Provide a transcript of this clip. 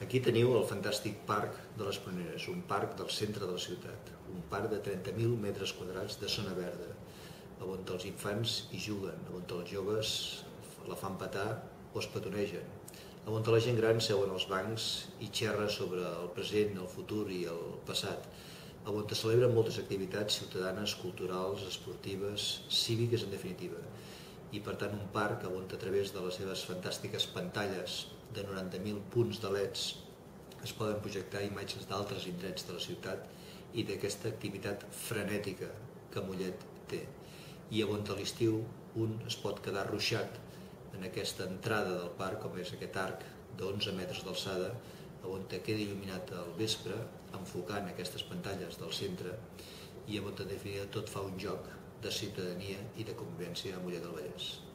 Aquí teniu el fantàstic Parc de les Pruneres, un parc del centre de la ciutat, un parc de 30.000 metres quadrats de zona verda, on els infants hi juguen, on els joves la fan petar o es petonegen, on la gent gran seuen als bancs i xerra sobre el present, el futur i el passat, on es celebren moltes activitats ciutadanes, culturals, esportives, cíviques en definitiva. I per tant un parc on a través de les seves fantàstiques pantalles de 90.000 punts de LEDs es poden projectar imatges d'altres indrets de la ciutat i d'aquesta activitat frenètica que Mollet té. I on a l'estiu un es pot quedar ruixat en aquesta entrada del parc, com és aquest arc d'11 metres d'alçada, on queda il·luminat al vespre, enfocant aquestes pantalles del centre i on en definitiva tot fa un joc de ciutadania i de convivència a Mollet del Vallès.